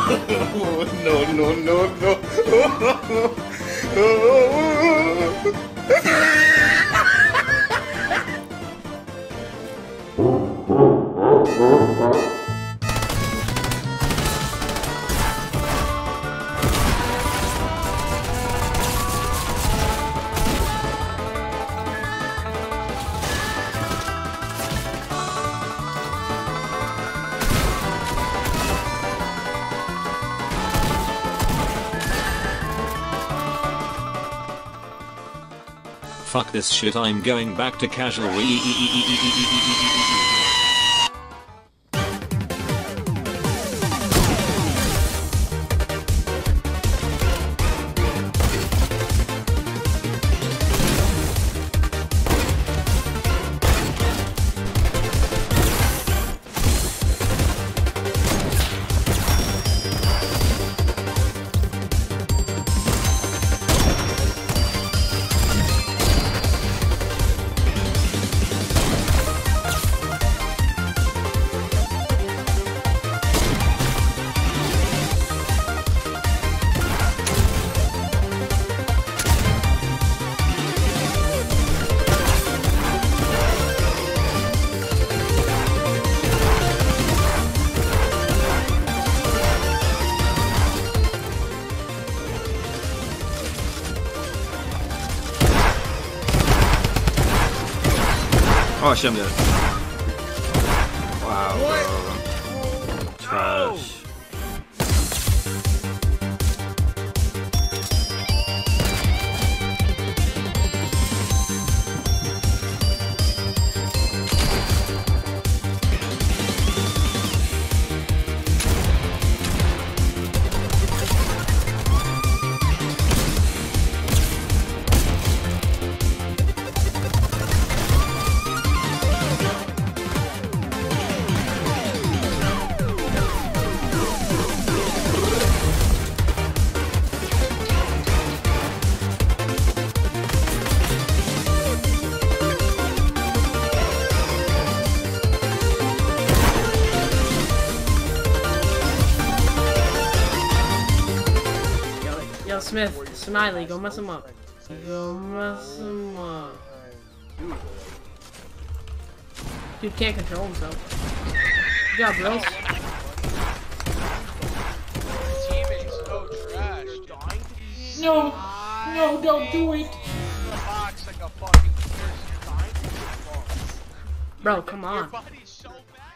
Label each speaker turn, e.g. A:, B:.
A: No, no, no, no.
B: Fuck this shit, I'm going back to casual.
C: Oh shit, I'm dead. Wow, bro. Trash.
D: Yo, Smith, Smiley, go mess him up. Go mess him up. Dude can't control himself. Good job, bros. No, no, don't do it. Bro, come on.